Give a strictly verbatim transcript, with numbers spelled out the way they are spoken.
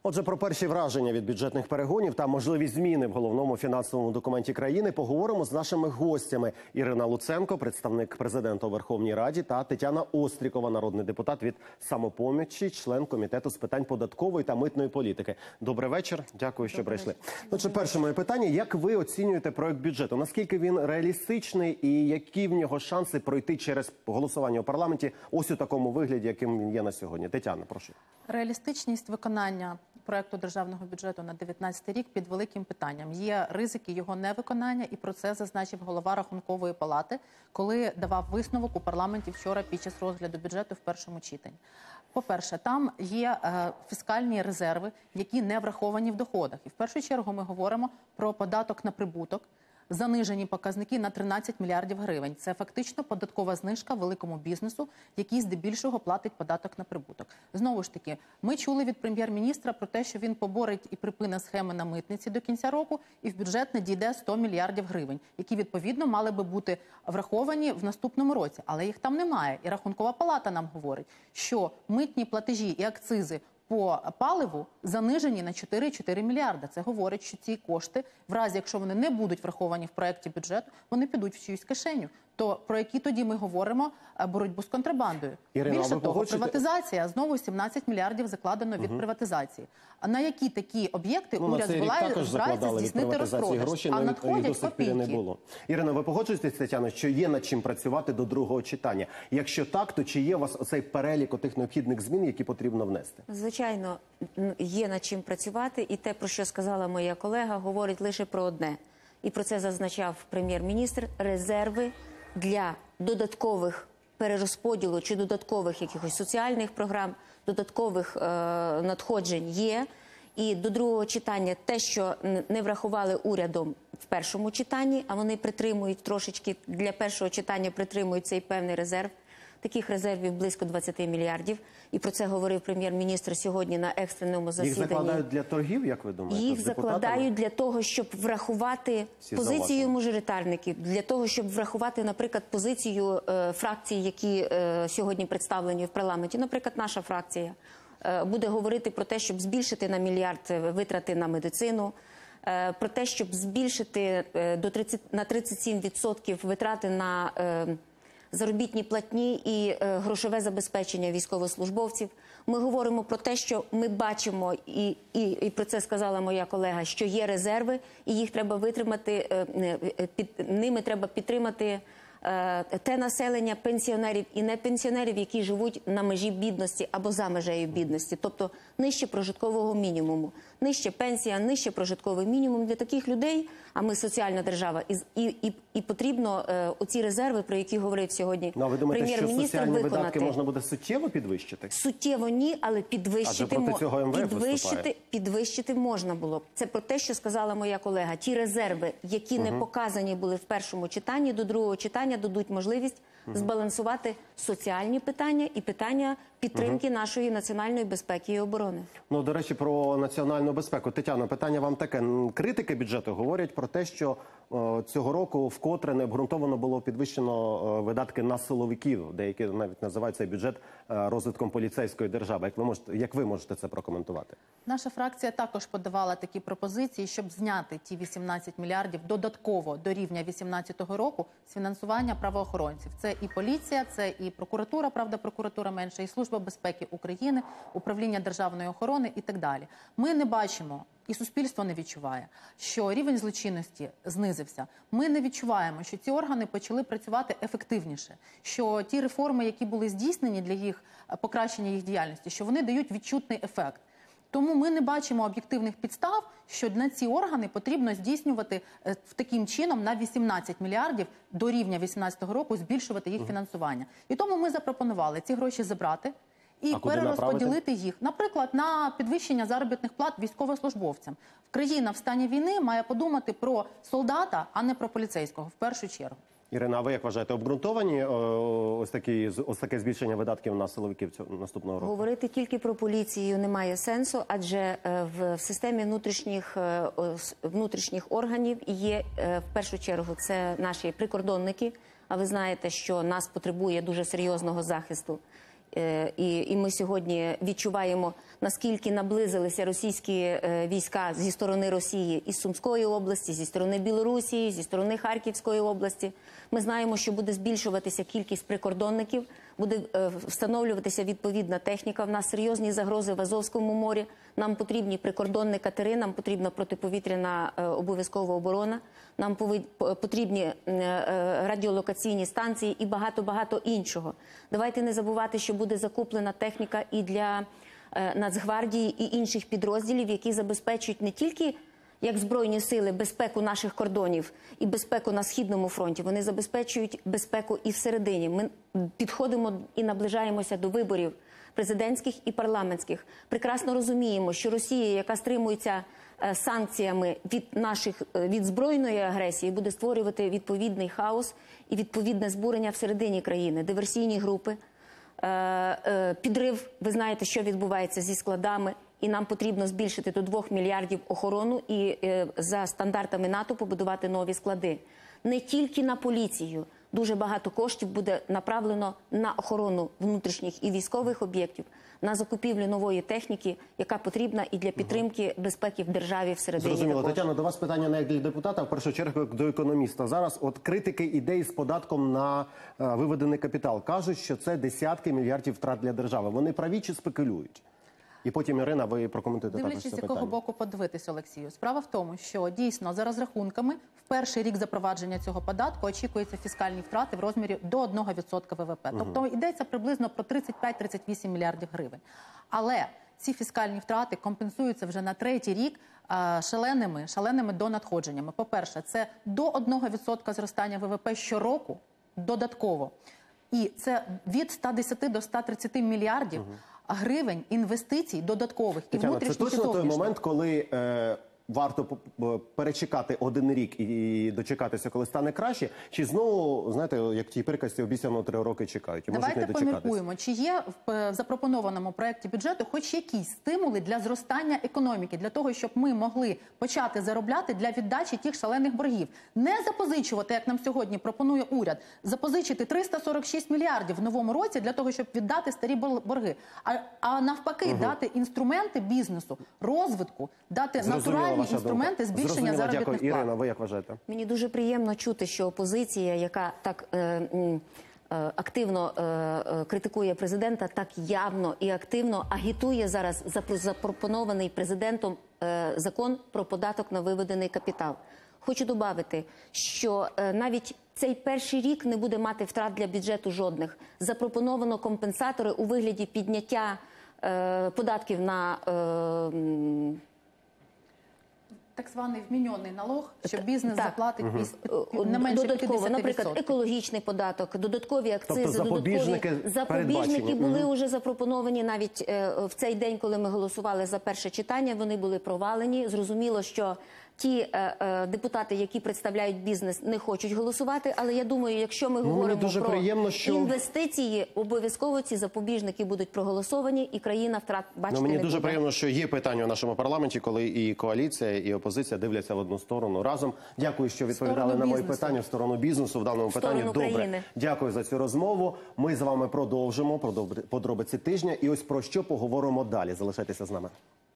Отже, про перші враження від бюджетних перегонів та можливість зміни в головному фінансовому документі країни поговоримо з нашими гостями. Ірина Луценко, представник президента у Верховній Раді, та Тетяна Острікова, народний депутат від «Самопомочі», член Комітету з питань податкової та митної політики. Добрий вечір. Дякую, що прийшли. Отже, перше моє питання. Як ви оцінюєте проект бюджету? Наскільки він реалістичний і які в нього шанси пройти через голосування у парламенті ось у такому вигляді, яким він є на сьогодні? Тетяна, прошу. Реалістичність виконання проекту державного бюджету на дев'ятнадцятий рік під великим питанням. Є ризики його невиконання, і про це зазначив голова Рахункової палати, коли давав висновок у парламенті вчора під час розгляду бюджету в першому читанні. По-перше, там є е, фіскальні резерви, які не враховані в доходах. І в першу чергу ми говоримо про податок на прибуток, занижені показники на тринадцять мільярдів гривень. Це фактично податкова знижка великому бізнесу, який здебільшого платить податок на прибуток. Знову ж таки, ми чули від прем'єр-міністра про те, що він поборить і припине схеми на митниці до кінця року, і в бюджет надійде сто мільярдів гривень, які, відповідно, мали би бути враховані в наступному році. Але їх там немає. І Рахункова палата нам говорить, що митні платежі і акцизи по паливу занижені на чотири цілих чотири мільярда. Це говорить, що ці кошти, в разі, якщо вони не будуть враховані в проєкті бюджету, вони підуть в чиюсь кишеню. То про які тоді ми говоримо боротьбу з контрабандою? Ірина, Більше того, погоджуєте? Приватизація. Знову сімнадцять мільярдів закладено від угу. приватизації. А на які такі об'єкти ну, уряд збирається здійснити розпродаж? Гроші, а навіть надходять копійки. Не було. Ірина, ви погоджуєтесь, Тетяна, що є над чим працювати до другого читання? Якщо так, то чи є у вас оцей перелік отих необхідних змін, які потрібно внести? Звичайно, є над чим працювати. І те, про що сказала моя колега, говорить лише про одне. І про це зазначав прем'єр-міністр. Резерви для додаткових перерозподілу чи додаткових якихось соціальних програм, додаткових е, надходжень є. І до другого читання те, що не врахували урядом в першому читанні, а вони притримують трошечки, для першого читання притримують цей певний резерв. Таких резервів близько двадцяти мільярдів. І про це говорив прем'єр-міністр сьогодні на екстреному засіданні. Їх закладають для торгів, як ви думаєте? Їх закладають для того, щоб врахувати Всі позицію мажоритарників, для того, щоб врахувати, наприклад, позицію е, фракцій, які е, сьогодні представлені в парламенті. Наприклад, наша фракція е, буде говорити про те, щоб збільшити на мільярд витрати на медицину, е, про те, щоб збільшити е, до тридцяти, на тридцять сім відсотків витрати на е, заробітні платні і е, грошове забезпечення військовослужбовців. Ми говоримо про те, що ми бачимо, і, і, і про це сказала моя колега, що є резерви, і їх треба витримати, е, під, ними треба підтримати е, те населення пенсіонерів і не пенсіонерів, які живуть на межі бідності або за межею бідності, тобто нижче прожиткового мінімуму. Нижче пенсія, нижче прожитковий мінімум для таких людей, а ми соціальна держава, і, і, і, і потрібно е, оці резерви, про які говорив сьогодні ну, ви думаєте, прем'єр-міністр, що соціальні виконати. видатки можна буде суттєво підвищити? Суттєво ні, але підвищити, проти цього ем ве еф підвищити, підвищити можна було б. Це про те, що сказала моя колега. Ті резерви, які угу. не показані були в першому читанні, до другого читання дадуть можливість угу. збалансувати соціальні питання і питання підтримки угу. нашої національної безпеки і оборони. Ну, до речі, про національну безпеку. Тетяно, питання вам таке. Критики бюджету говорять про те, що о, цього року вкотре необґрунтовано було підвищено о, видатки на силовиків. Деякі навіть називають цей бюджет о, розвитком поліцейської держави. Як ви можете, як ви можете це прокоментувати? Наша фракція також подавала такі пропозиції, щоб зняти ті вісімнадцять мільярдів додатково до рівня вісімнадцятого року з фінансування правоохоронців. Це і поліція, це і прокуратура, правда, прокуратура менше, і Служба безпеки України, Управління державної охорони і так далі. Ми не бачимо, і суспільство не відчуває, що рівень злочинності знизився. Ми не відчуваємо, що ці органи почали працювати ефективніше, що ті реформи, які були здійснені для їх покращення їх діяльності, що вони дають відчутний ефект. Тому ми не бачимо об'єктивних підстав, що на ці органи потрібно здійснювати е, таким чином на вісімнадцять мільярдів до рівня вісімнадцятого року збільшувати їх фінансування. І тому ми запропонували ці гроші забрати і перерозподілити їх, наприклад, на підвищення заробітних плат військовослужбовцям. Країна в стані війни має подумати про солдата, а не про поліцейського в першу чергу. Ірина, а ви як вважаєте, обґрунтовані ось, такі, ось таке збільшення видатків на силовиків цього наступного року? Говорити тільки про поліцію немає сенсу, адже в, в системі внутрішніх, внутрішніх органів є, в першу чергу, це наші прикордонники, а ви знаєте, що нас потребує дуже серйозного захисту. Е, І, і ми сьогодні відчуваємо, наскільки наблизилися російські е, війська зі сторони Росії із Сумської області, зі сторони Білорусі, зі сторони Харківської області. Ми знаємо, що буде збільшуватися кількість прикордонників, буде е, встановлюватися відповідна техніка. В нас серйозні загрози в Азовському морі. Нам потрібні прикордонні катери, нам потрібна протиповітряна е, обов'язкова оборона, нам повид- потрібні е, е, радіолокаційні станції і багато-багато іншого. Давайте не забувати, що буде закуплена техніка і для е, Нацгвардії, і інших підрозділів, які забезпечують не тільки як Збройні сили безпеку наших кордонів і безпеку на Східному фронті, вони забезпечують безпеку і всередині. Ми підходимо і наближаємося до виборів президентських і парламентських. Прекрасно розуміємо, що Росія, яка стримується е, санкціями від наших е, від збройної агресії, буде створювати відповідний хаос і відповідне збурення всередині країни, диверсійні групи, е, е, підрив. Ви знаєте, що відбувається зі складами. І нам потрібно збільшити до двох мільярдів охорону і е, за стандартами НАТО побудувати нові склади. Не тільки на поліцію. Дуже багато коштів буде направлено на охорону внутрішніх і військових об'єктів, на закупівлю нової техніки, яка потрібна і для підтримки безпеки в державі всередині. Зрозуміло. також. Тетяно, до вас питання не як для депутата, а в першу чергу як до економіста. Зараз от критики ідеї з податком на е, виведений капітал кажуть, що це десятки мільярдів втрат для держави. Вони праві чи спекулюють? І потім, Ірина, ви прокоментуєте також Дивлячись, це з якого питання. боку подивитися, Олексію. Справа в тому, що дійсно за розрахунками в перший рік запровадження цього податку очікуються фіскальні втрати в розмірі до одного відсотка ВВП. Тобто йдеться приблизно про тридцять п'ять - тридцять вісім мільярдів гривень. Але ці фіскальні втрати компенсуються вже на третій рік а, шаленими, шаленими донадходженнями. По-перше, це до одного відсотка зростання ВВП щороку додатково. І це від ста десяти до ста тридцяти мільярдів гривень інвестицій додаткових і Тетяно, це внутрішніх, і точно той зовнішніх. момент, коли е, варто п- перечекати один рік і дочекатися, коли стане краще? Чи знову, знаєте, як в тій приказці, обіцяно три роки чекають? І можуть Давайте не дочекатися. поміркуємо, чи є в е, запропонованому проєкті бюджету хоч якісь стимули для зростання економіки, для того, щоб ми могли почати заробляти для віддачі тих шалених боргів. Не запозичувати, як нам сьогодні пропонує уряд, запозичити триста сорок шість мільярдів в новому році для того, щоб віддати старі бор- борги. А, а навпаки, дати інструменти бізнесу, розвитку, дати Зрозуміла натуральні ваша інструменти думка. збільшення Зрозуміла, заробітних дякую. плат. Ірина, ви як вважаєте? Мені дуже приємно чути, що опозиція, яка так е, м, е, активно е, е, критикує президента, так явно і активно агітує зараз за запропонований президентом е, закон про податок на виведений капітал. Хочу додати, що е, навіть цей перший рік не буде мати втрат для бюджету жодних. Запропоновано компенсатори у вигляді підняття е, податків на е, м, Так званий вміньонний налог, що бізнес Так. заплатить Угу. піс- не менше додатково, п'ятдесят наприклад, відсотків. екологічний податок, додаткові акцизи, Тобто запобіжники додаткові передбачені. запобіжники були вже запропоновані навіть е, в цей день, коли ми голосували за перше читання. Вони були провалені. Зрозуміло, що ті е, е, депутати, які представляють бізнес, не хочуть голосувати. Але я думаю, якщо ми мені говоримо дуже про приємно, що- інвестиції, обов'язково ці запобіжники будуть проголосовані, і країна втрат бачити Ну, мені не дуже буде. приємно, що є питання у нашому парламенті, коли і коаліція, і опозиція дивляться в одну сторону разом. Дякую, що відповідали сторону на мої бізнесу. питання в сторону бізнесу. В даному питанні сторону добре. країни. Дякую за цю розмову. Ми з вами продовжимо подробиці тижня. І ось про що поговоримо далі. Залишайтеся з нами.